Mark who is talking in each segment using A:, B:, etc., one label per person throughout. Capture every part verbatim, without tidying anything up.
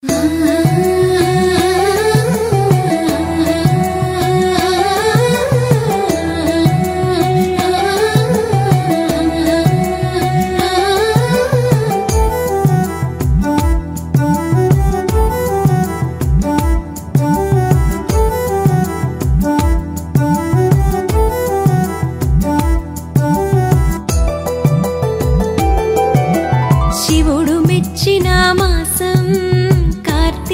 A: శివుడు మెచ్చిన మాసం కార్తీక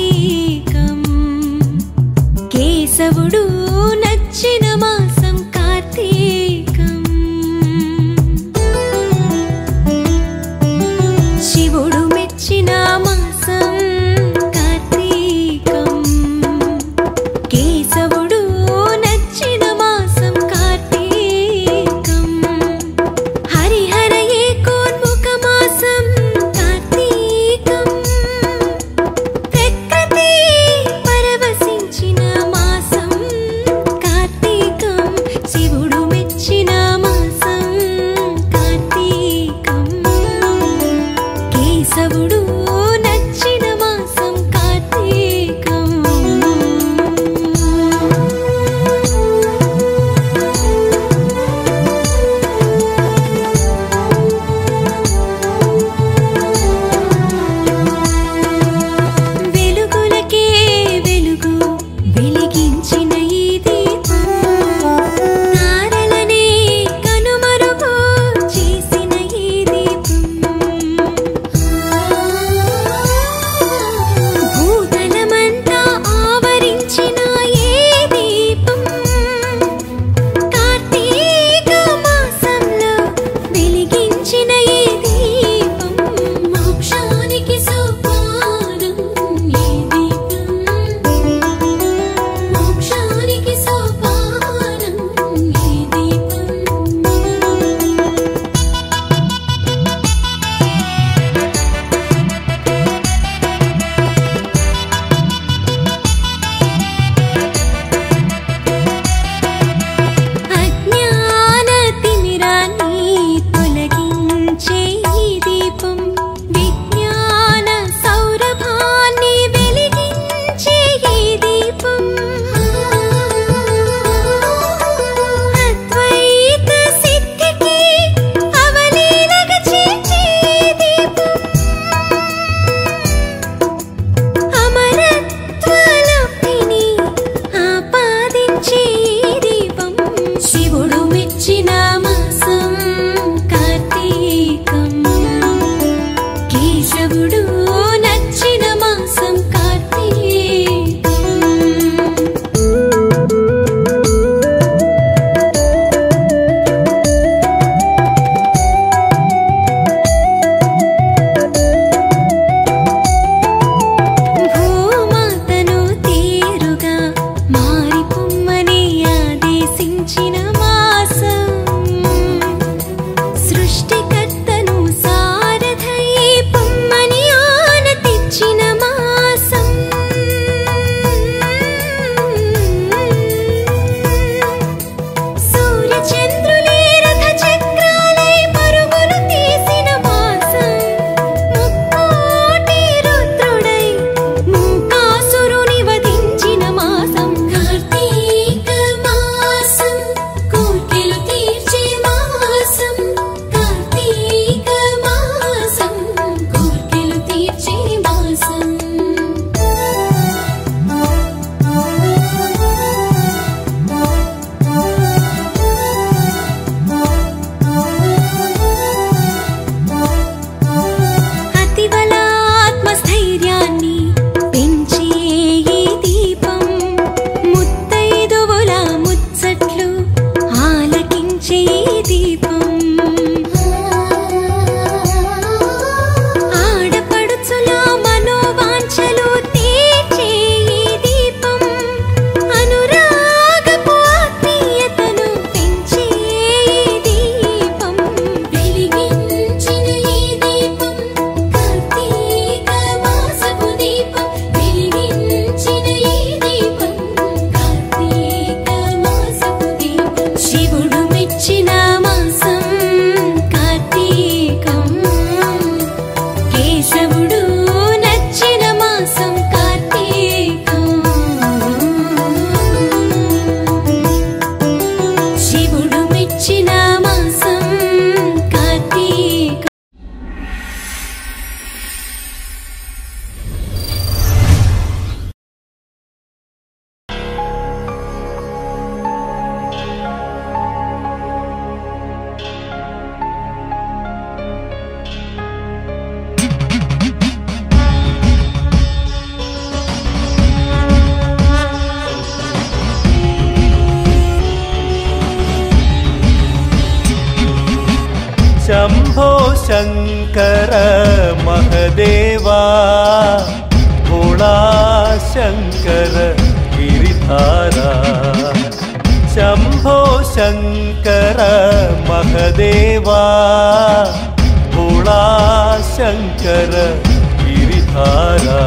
A: शंकर महदेवा भोला शंकर गिरिधारा शंभो शंकर महदेवा भोला शंकर गिरिधारा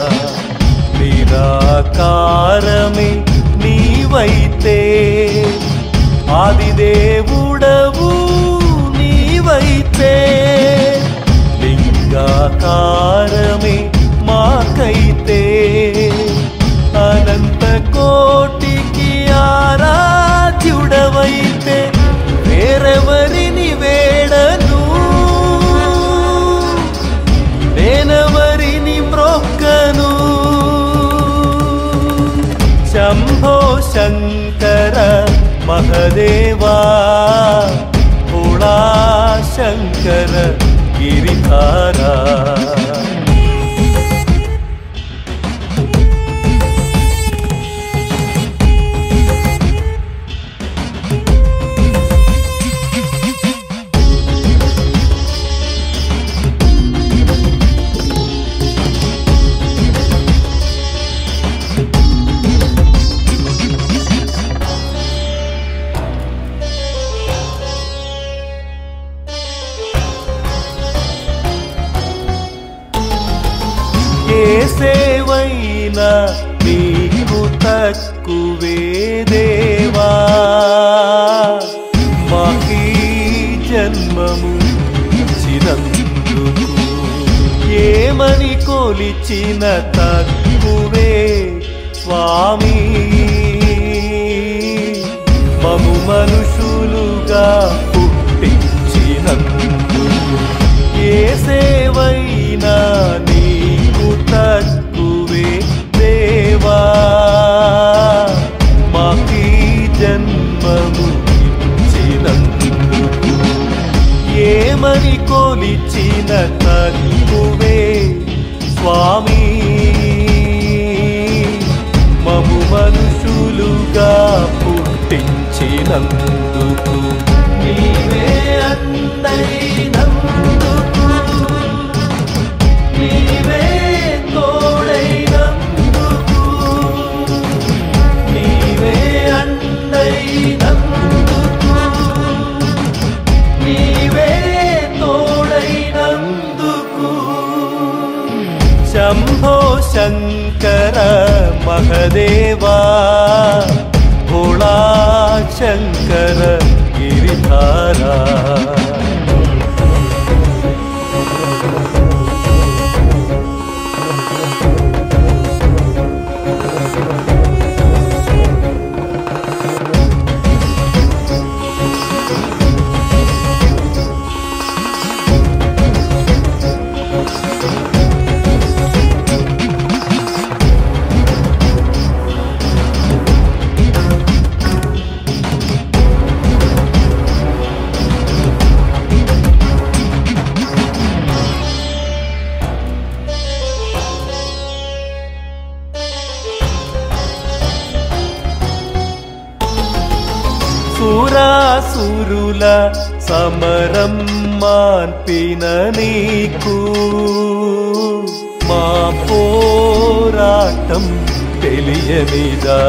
A: निराकारमे नीवैते आदिदेवुडवु नीवैते लिंगाकारमे माकैते अनंत कोटिकी आराध्युडवैते वेरेवरिनि वेडनु नेनवरिनि म्रोक्कनु शंभो शंकर महदेवा भोला शंकर गिरिधारा సేవైనా నీకు తక్కువే దేవా మాకీ జన్మము ఇచ్చినందుకు ఏమని కొలిచిన తక్కువే స్వామి మము మనుషులుగా పుట్టించినందుకు ఏ సేవైనా తక్కువే దేవా మాకీ జన్మము ఇచ్చినందుకు ఏమని కొలిచిన తక్కువే స్వామి మము మనుషులుగా పుట్టించినందుకు నీవే అందరినందుకు నీవే తోడైనందుకు నీవే అండైనందుకు నీవే తోడైనందుకు శంభో శంకర మహదేవా భోళా శంకర గిరిధారా సురాసురుల సమరం మాన్పిన నీకు మా పోరాటం తెలియనిదా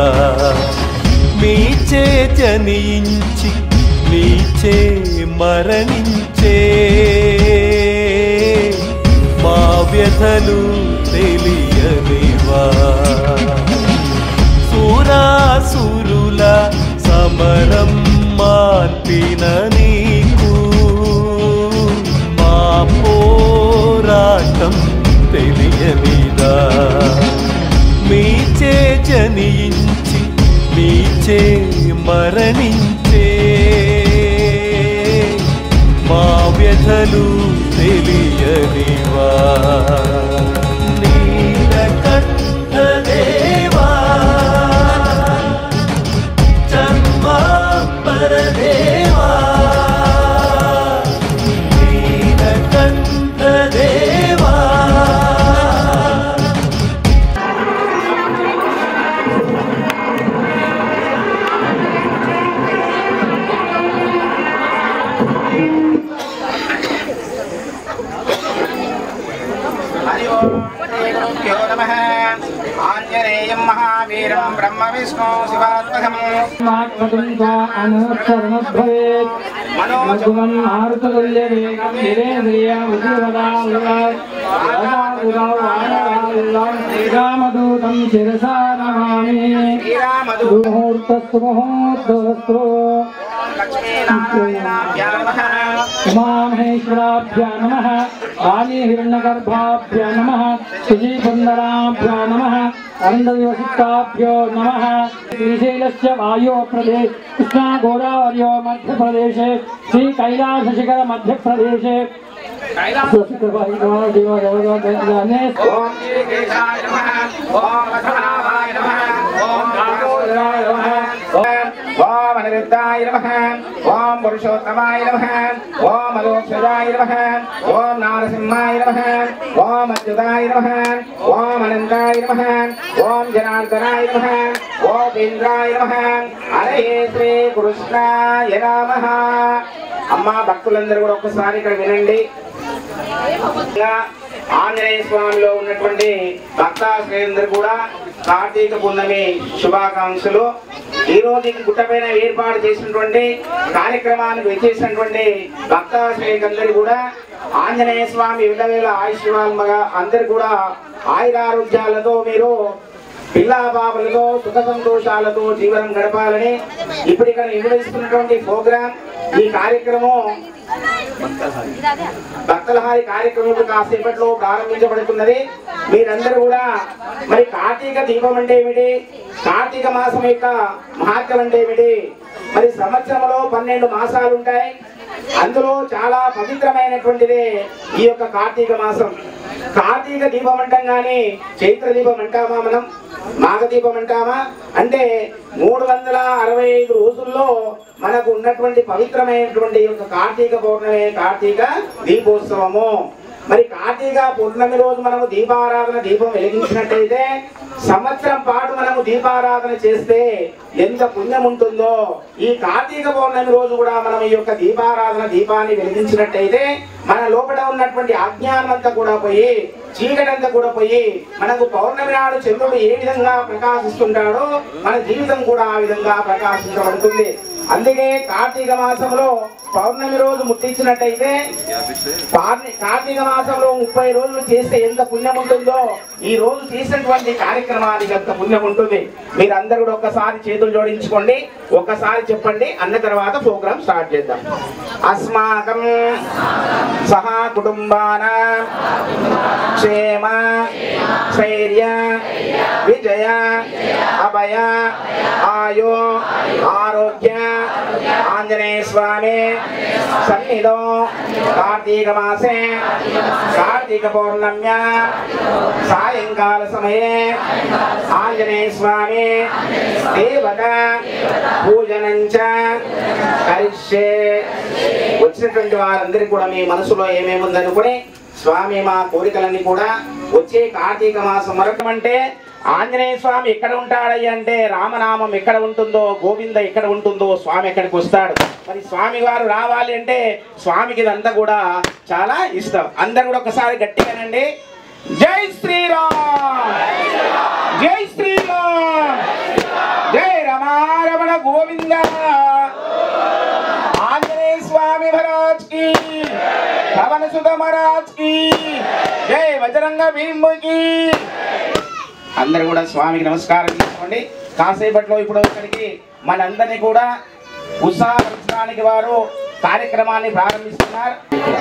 A: మీచే జనించి నీచే మరణించే మా వ్యధలు తెలియనివా సురాసురుల సమరం మాన్పిన నీకు మా పోరాటం తెలియనిదా మీచే జనించి నీచే మరణించే మా వ్యధలు తెలియనివా నీలకంఠ దేవా చంబాంబర దేవా నీలకంఠ దేవా
B: ఆంజనేయం మహావీరం బ్రహ్మ విష్ణు శివాత్మకం
C: మాత్మతుంగా అనుసరణభవేత్ మనోజుగం ఆరుతతుల్యవేగం నిరేంద్రియ శ్రీరామదూతం శిరసా నమామి ముహూర్తస్తు ముహూర్తస్తు ఉమామహేశ్వరాభ్యా నమః ఆదిహిరణ్యగర్భాభ్యా నమః శశీసుందరాభ్యా నమః అరుంధతివసిష్టాభ్యో నమః శ్రీశైలస్య వాయో ప్రదేశ్ కృష్ణా గోదావర్యో మధ్యప్రదేశే శ్రీ కైలాసశిఖర మధ్యప్రదేశే
B: ఓం అనిరుద్ధాయ నమః ఓం పురుషోత్తమాయ నమః ఓం అలోక్షజాయ నమః ఓం నారసింహాయ నమః ఓం అచ్యుతాయ నమః ఓం అనంతాయ నమః ఓం జనార్దనాయ నమః ఓం ఇంద్రాయ నమః హరే శ్రీ కృష్ణాయ నమః. అమ్మ భక్తులందరూ కూడా ఒక్కసారి ఇక్కడ వినండి. ఆంజనేయ స్వామిలో ఉన్నటువంటి భక్తాశ్రేయులందరూ కూడా కార్తీక పూర్ణమి శుభాకాంక్షలు. ఈ రోజు గుట్టపైన ఏర్పాటు చేసినటువంటి కార్యక్రమానికి వచ్చేసినటువంటి భక్తాశ్రేయులందరూ కూడా ఆంజనేయ స్వామి విల్లవేళ ఆయుష్మాన్మగా అందరు కూడా ఆయురారోగ్యాలతో మీరు పిల్లా బాబులతో సుఖ సంతోషాలతో జీవనం గడపాలని ఇప్పుడు ఇక్కడ నిర్వహిస్తున్నటువంటి ప్రోగ్రాం ఈ కార్యక్రమం భక్తలహారి కార్యక్రమం కాసేపట్లో ప్రారంభించబడుతున్నది. మీరందరూ కూడా మరి కార్తీక దీపం అంటే ఏమిటి, కార్తీక మాసం యొక్క మహత్యం అంటే ఏమిటి, మరి సంవత్సరంలో పన్నెండు మాసాలు ఉంటాయి. అందులో చాలా పవిత్రమైనటువంటిదే ఈ యొక్క కార్తీక మాసం. కార్తీక దీపం అంటాం కానీ చైత్ర దీపం అంటామా, మనం మాఘ దీపం అంటామా అంటే మూడు వందల అరవై ఐదు రోజుల్లో మనకు ఉన్నటువంటి పవిత్రమైనటువంటి యొక్క కార్తీక పౌర్ణమి కార్తీక దీపోత్సవము. మరి కార్తీక పౌర్ణమి రోజు మనము దీపారాధన దీపం వెలిగించినట్టయితే సంవత్సరం పాటు మనము దీపారాధన చేస్తే ఎంత పుణ్యం ఉంటుందో ఈ కార్తీక పౌర్ణమి రోజు కూడా మనం ఈ యొక్క దీపారాధన దీపాన్ని వెలిగించినట్టయితే మన లోపల ఉన్నటువంటి అజ్ఞానం అంతా కూడా పోయి చీకటి అంతా కూడా పోయి మనకు పౌర్ణమి నాడు చంద్రుడు ఏ విధంగా ప్రకాశిస్తుంటాడో మన జీవితం కూడా ఆ విధంగా ప్రకాశించబడుతుంది. అందుకే కార్తీక మాసంలో పౌర్ణమి రోజు ముట్టించినట్టయితే కార్తీక మాసంలో ముప్పై రోజులు చేస్తే ఎంత పుణ్యం ఉంటుందో ఈ రోజు చేసినటువంటి కార్యక్రమానికి అంత పుణ్యం ఉంటుంది. మీరందరూ కూడా ఒక్కసారి చేతులు జోడించుకోండి, ఒక్కసారి చెప్పండి, అన్న తర్వాత ప్రోగ్రామ్ స్టార్ట్ చేద్దాం. అస్మాకం సహా కుటుంబాన క్షేమ స్థైర్య విజయ అభయ ఆయో ఆరోగ్య ఆంజనేయ స్వామి సన్నిధో కార్తీక మాసే కార్తీక పౌర్ణమ్య సాయంకాల సమయే ఆంజనేయ స్వామి దేవత పూజనంచ కరిష్యే. వచ్చినటువంటి వారందరికీ కూడా మీ మనసులో ఏమేమి ఉందనుకుని స్వామి మా కోరికలన్నీ కూడా వచ్చే కార్తీక మాసం వరకు అంటే ఆంజనేయ స్వామి ఎక్కడ ఉంటాడయ్య అంటే రామనామం ఎక్కడ ఉంటుందో గోవింద ఎక్కడ ఉంటుందో స్వామి ఎక్కడికి వస్తాడు. మరి స్వామి వారు రావాలి అంటే స్వామికి ఇదంతా కూడా చాలా ఇష్టం. అందరు కూడా ఒకసారి గట్టిగానండి, జై శ్రీరామ్ జై శ్రీరామ్ జై రమారమణ గోవింద ఆంజనేయ స్వామి మహారాజ్ కి పవన సుధ మహారాజ్ కి జై బజరంగ భీముకి. అందరూ కూడా స్వామికి నమస్కారం చేసుకోండి. కాసేపట్లో ఇప్పుడు ఇక్కడికి మనందరినీ కూడా ఉత్సాహపరచడానికి వారు కార్యక్రమాన్ని ప్రారంభిస్తున్నారు.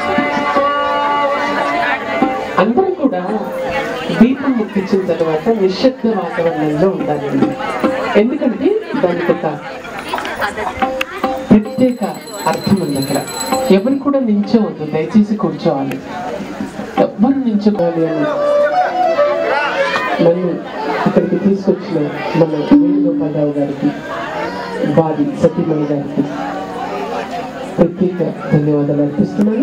D: అందరూ కూడా దీపం ముట్టించిన తర్వాత నిశ్శబ్ద వాతావరణంలో ఉండాలండి. ఎందుకంటే దానికి ఒక ప్రత్యేక అర్థం ఉంది. అక్కడ ఎవరు కూడా నించోవద్దు, దయచేసి కూర్చోవాలి. ఎవ్వరు నించుకోవాలి అని నన్ను ఇక్కడికి తీసుకొచ్చిన మన వేణుగోపాలరావు గారికి, బాది సతీమణి గారికి ప్రత్యేక ధన్యవాదాలు అర్పిస్తున్నాను.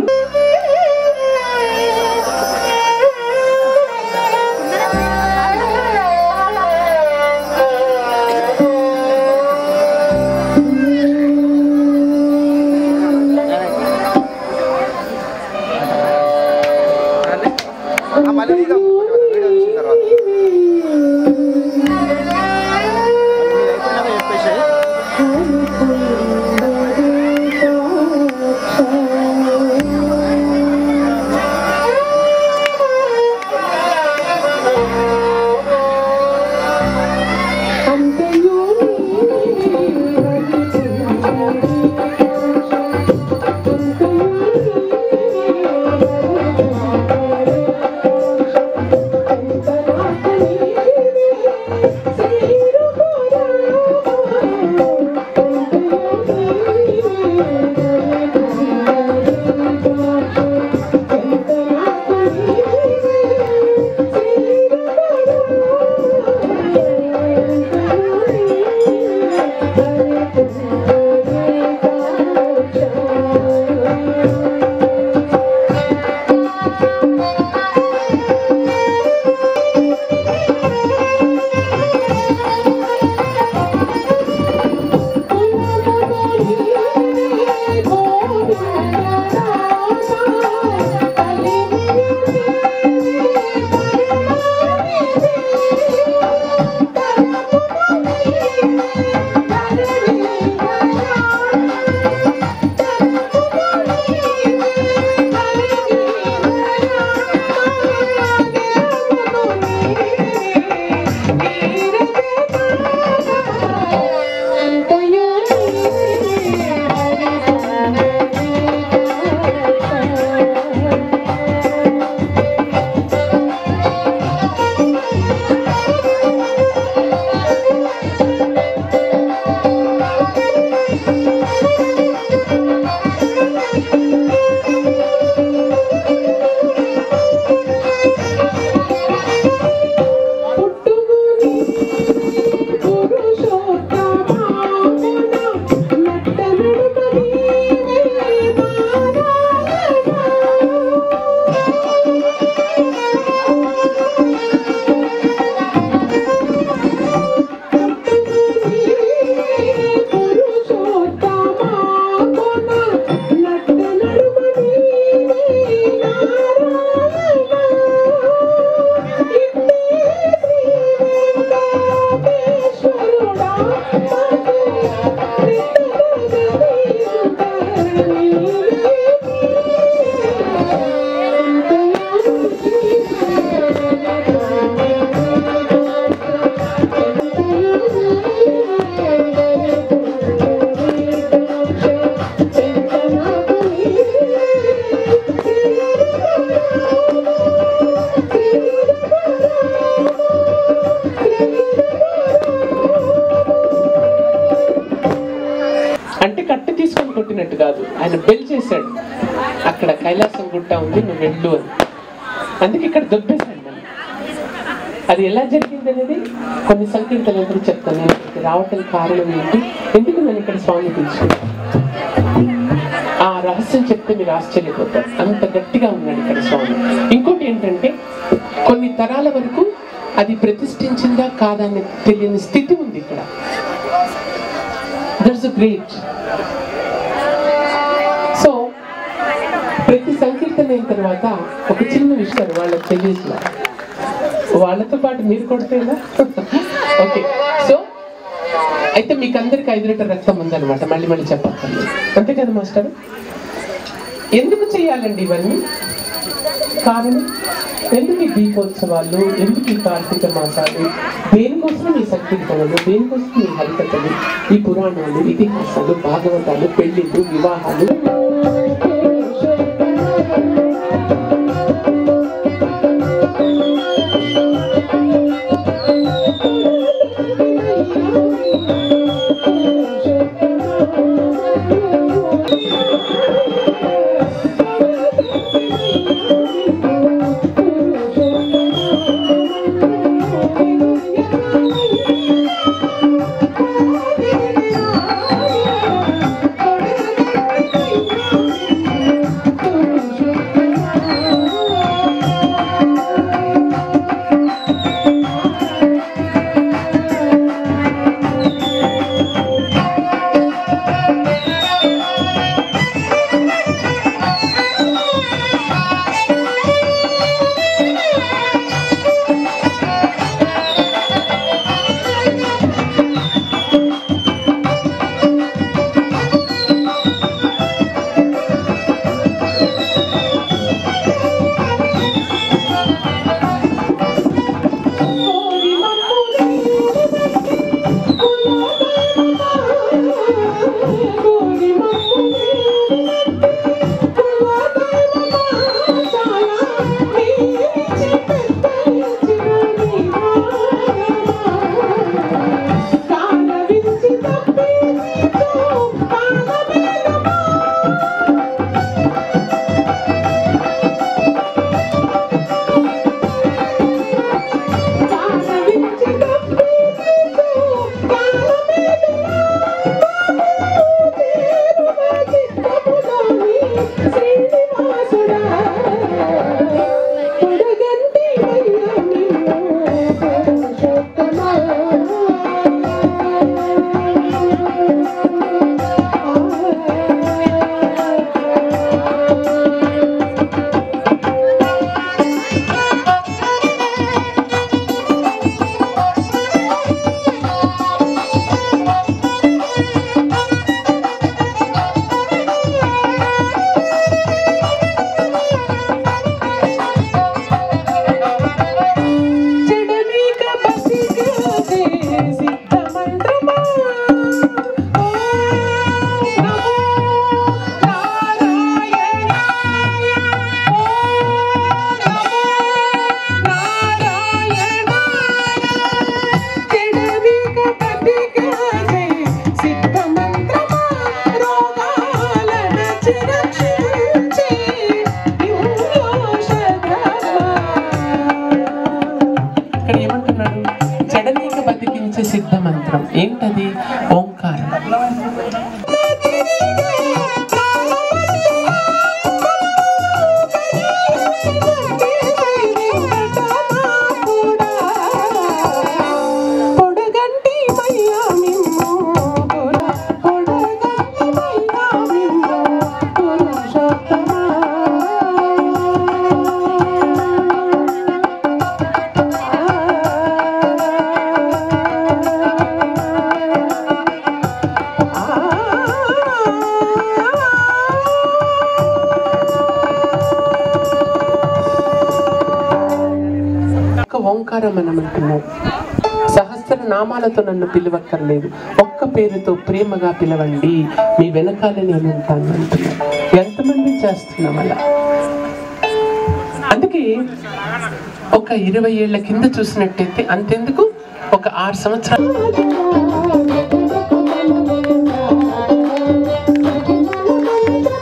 D: ఆయన బెల్ చేశాడు, అక్కడ కైలాసం గుట్ట ఉంది, నువ్వు వెళ్ళు అని. అందుకే ఇక్కడ దొబ్బేశాడు నన్ను. అది ఎలా జరిగింది అనేది కొన్ని సంకీర్తనలు ఎదురు చెప్తాను. నేను ఇక్కడికి రావటానికి కారణం ఏంటి, ఎందుకు నన్ను ఇక్కడ స్వామి పిలుచుకుంటాను, ఆ రహస్యం చెప్తే మీరు ఆశ్చర్యపోతారు. అంత గట్టిగా ఉన్నాడు ఇక్కడ స్వామి. ఇంకోటి ఏంటంటే కొన్ని తరాల వరకు అది ప్రతిష్ఠించిందా కాదని తెలియని స్థితి ఉంది ఇక్కడ. That's great. సో ప్రతి సంకీర్తన అయిన తర్వాత ఒక చిన్న విషయం వాళ్ళకి తెలియట్లా, వాళ్ళతో పాటు మీరు కొడితేనా? ఓకే, సో అయితే మీకు అందరికి ఐదు లీటర్ రక్తం ఉందన్నమాట, మళ్ళీ మళ్ళీ చెప్పక్కర్లేదు, అంతే కదా మాస్టర్? ఎందుకు చేయాలండి ఇవన్నీ? కారణం ఎందుకు ఈ దీపోత్సవాలు, ఎందుకు ఈ కార్తీక మాసాలు, దేనికోసం ఈ సంకీర్తనలు, దేనికోసం ఈ హరికథలు, ఈ పురాణాలు, ఇతిహాసాలు, భాగవతాలు, పెళ్లిళ్ళు, వివాహాలు. ఏంటది? ఓంకారం. ఓంకారం మనం అంటున్నాం. సహస్ర నామాలతో నన్ను పిలవక్కర్లేదు, ఒక్క పేరుతో ప్రేమగా పిలవండి, మీ వెనకాల నేను ఉంటాను అంటున్నాను. ఎంతమంది చేస్తున్నాం అలా? అందుకే ఒక ఇరవై ఏళ్ల కింద చూసినట్టయితే అంతెందుకు ఒక ఆరు సంవత్సరాలు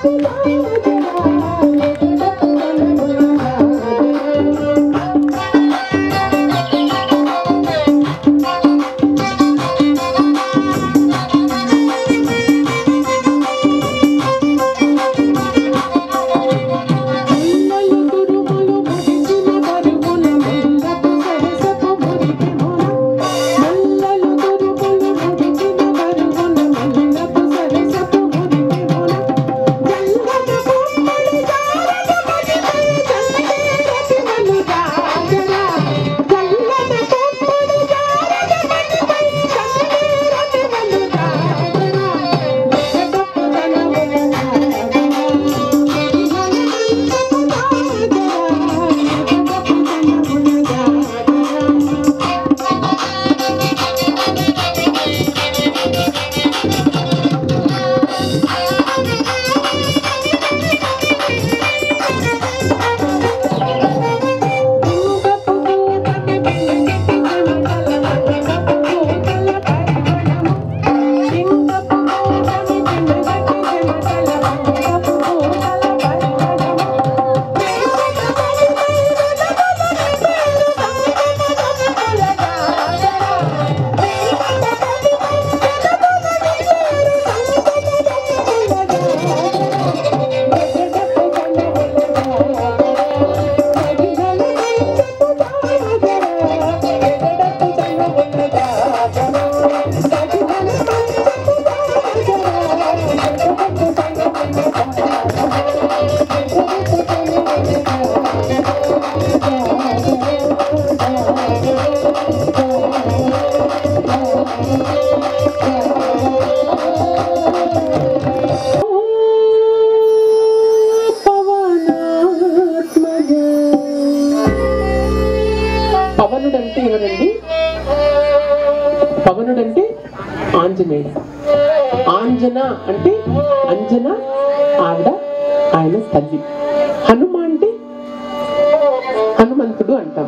D: పవనుడు అంటే ఆంజనేయుడు. ఆంజన అంటే అంజన ఆవిడ ఆయన తల్లి. హనుమ అంటే హనుమంతుడు అంటాం.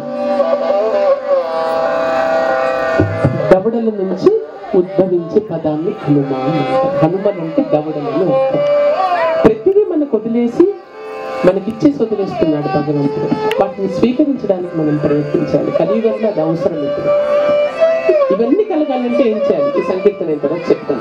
D: దవడల నుంచి ఉద్భవించే పదాన్ని హనుమ అంటాం. హనుమన్ అంటే దవడలను అర్థం. ప్రతిదీ మనకు వదిలేసి మనకిచ్చేసి వదిలేస్తున్నాడు భగవంతుడు. వాటిని స్వీకరించడానికి మనం ప్రయత్నించాలి. కలియుగంలో అది అవసరం. ఇప్పుడు ఇవన్నీ కలగాలంటే ఏం చేయాలి? ఈ సంకీర్తన నేను తర్వాత చెప్తాను.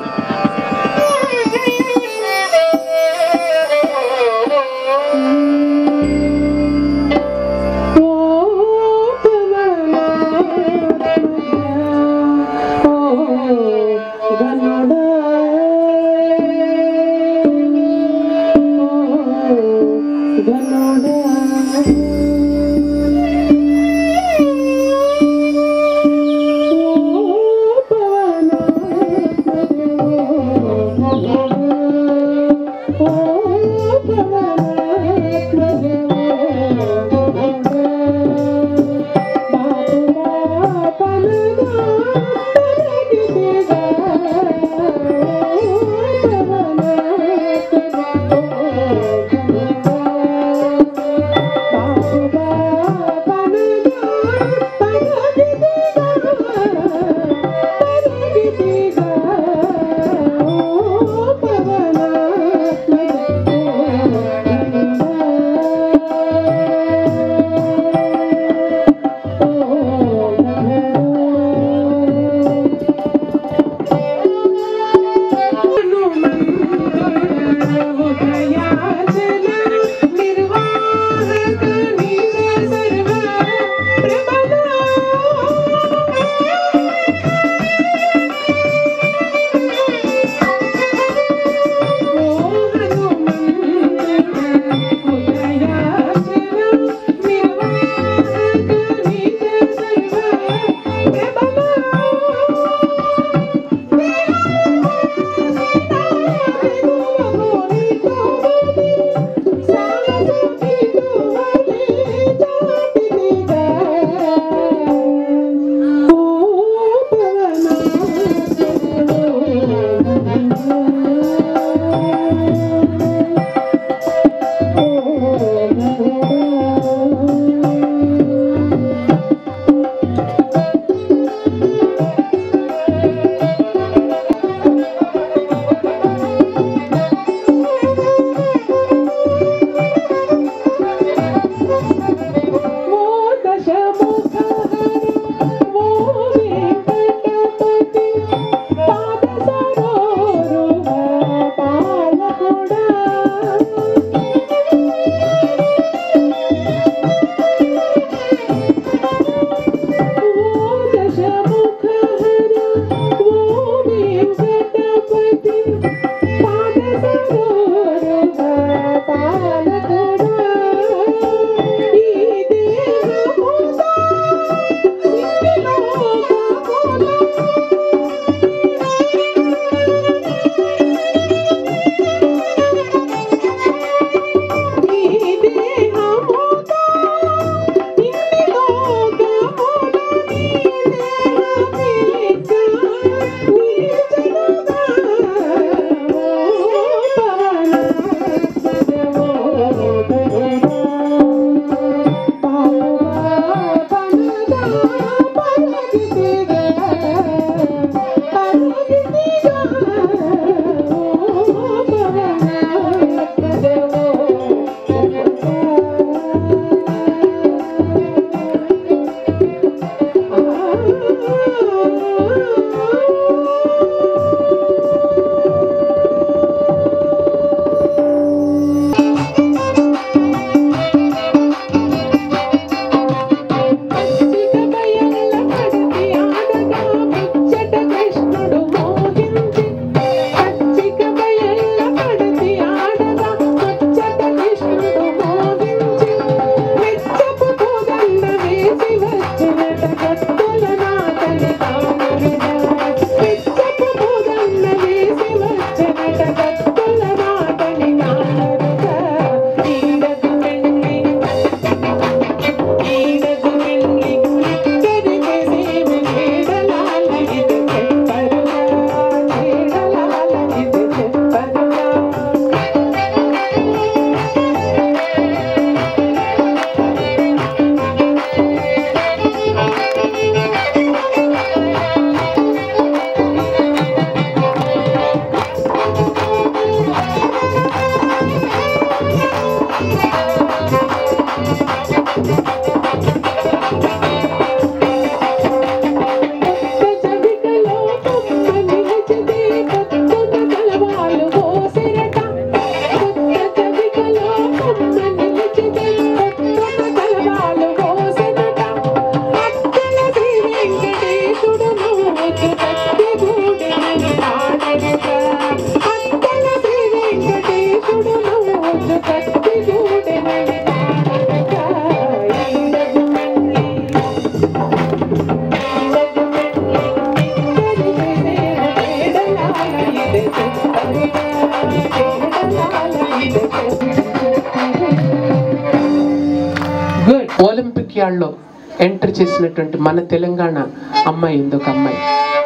D: రాజకీయాల్లో ఎంటర్ చేసినటువంటి మన తెలంగాణ అమ్మాయి ఉంది, ఒక అమ్మాయి.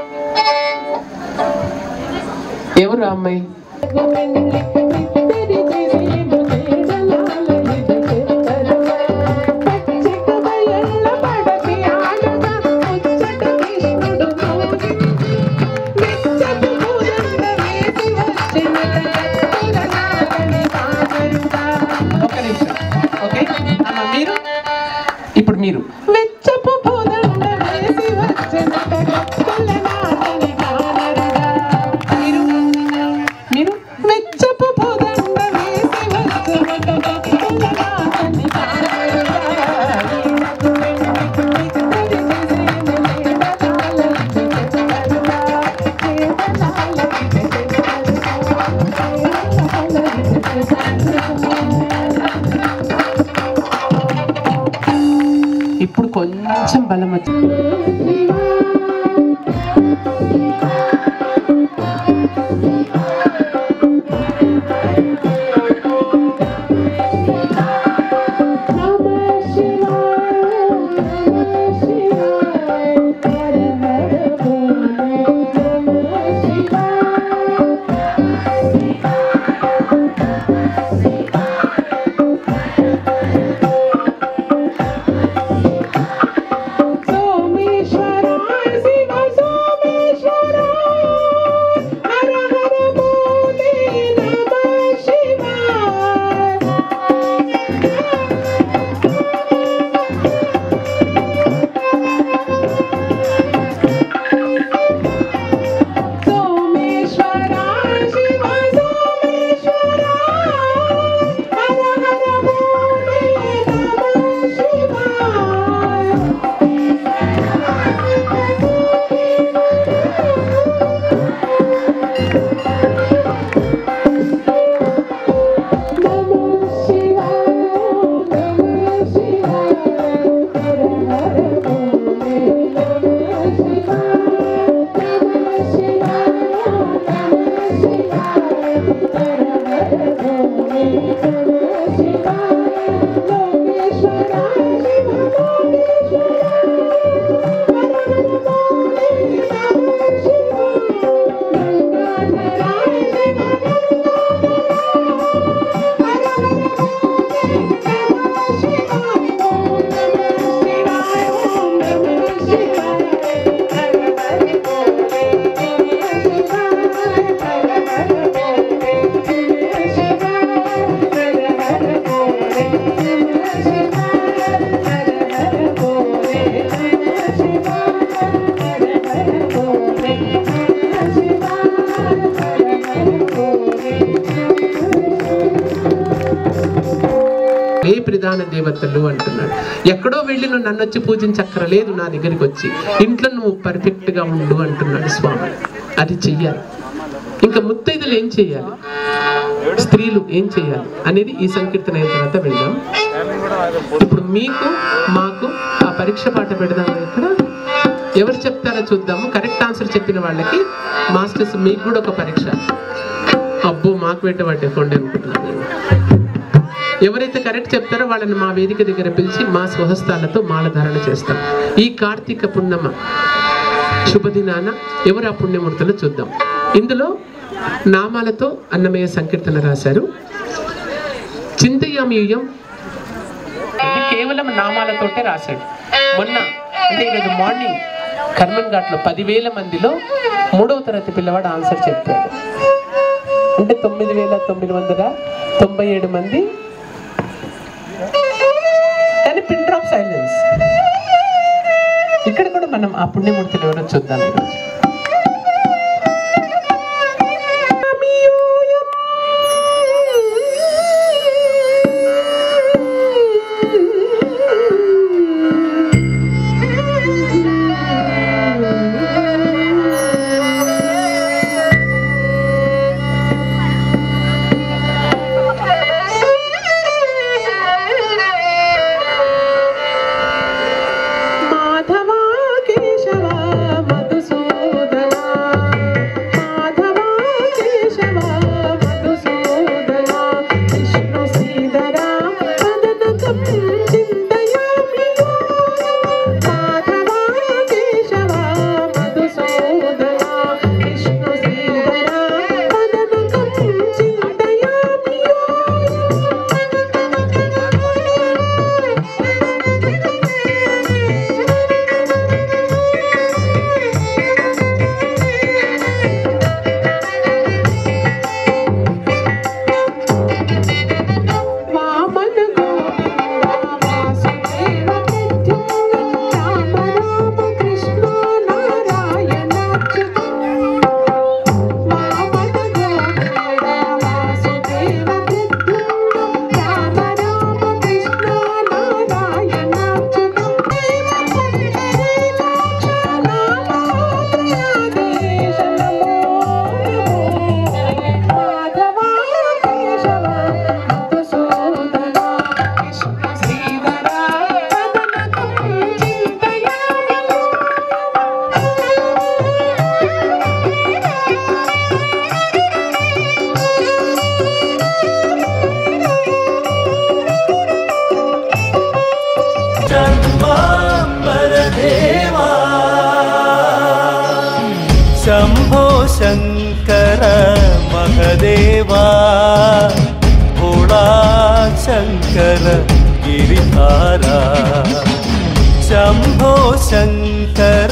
D: ఎవరు ఆ అమ్మాయి? మీరు ఇప్పుడు మీరు మీరు ఇప్పుడు కొంచెం బలం వచ్చింది. ఏ ప్రధాన దేవతలు అంటున్నాడు. ఎక్కడో వెళ్ళి నువ్వు నన్ను వచ్చి పూజించక్కరలేదు, నా దగ్గరికి వచ్చి ఇంట్లో నువ్వు పర్ఫెక్ట్ గా ఉండు అంటున్నాడు స్వామి. అది చెయ్యాలి. ఇంకా ముత్తైదులు ఏం చేయాలి, స్త్రీలు ఏం చేయాలి అనేది ఈ సంకీర్తన అయిన తర్వాత వెళ్దాం. ఇప్పుడు మీకు మాకు ఆ పరీక్ష పాట పెడదాము. ఇక్కడ ఎవరు చెప్తారో చూద్దాము. కరెక్ట్ ఆన్సర్ చెప్పిన వాళ్ళకి మాస్టర్స్ మీకు కూడా ఒక పరీక్ష. అబ్బో మాకు పెట్టబట్టే కొండే అనుకుంటున్నాను. ఎవరైతే కరెక్ట్ చెప్తారో వాళ్ళని మా వేదిక దగ్గర పిలిచి మా స్వహస్తాలతో మాలధారణ చేస్తాం. ఈ కార్తీక పున్నమ శుభదినాన ఎవరు ఆ పుణ్యమూర్తులు చూద్దాం. ఇందులో నామాలతో అన్నమయ్య సంకీర్తన రాశారు. చింతయామీయం ఇది కేవలం నామాలతోటే రాశాడు. మొన్న అంటే ఈరోజు మార్నింగ్ కర్మన్ ఘాట్లో పదివేల మందిలో మూడవ తరగతి పిల్లవాడు ఆన్సర్ చెప్పాడు. అంటే తొమ్మిది వేల తొమ్మిది వందల తొంభై ఏడు మంది కానీ పిన్ డ్రాప్ సైలెన్స్. ఇక్కడ కూడా మనం ఆ పుణ్యమూర్తులు ఎవరో చూద్దాం ఈరోజు.
E: మాధవ కేశవ మధుసూదన
A: देवा भोला शंकर गिरिधारा शंभो शंकर